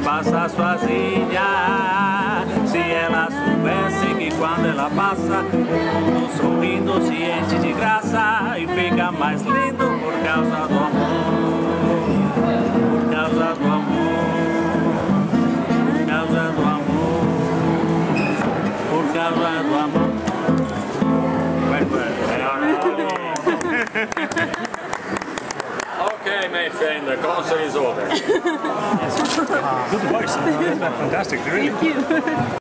passa sozinha. Se ela soubesse que quando ela passa, o mundo sorrindo se enche de graça e fica mais lindo por causa do amor, por causa do amor, por causa do amor, por causa do amor. Okay, my friend, the concert is over. Good voice. Fantastic, really. Thank you.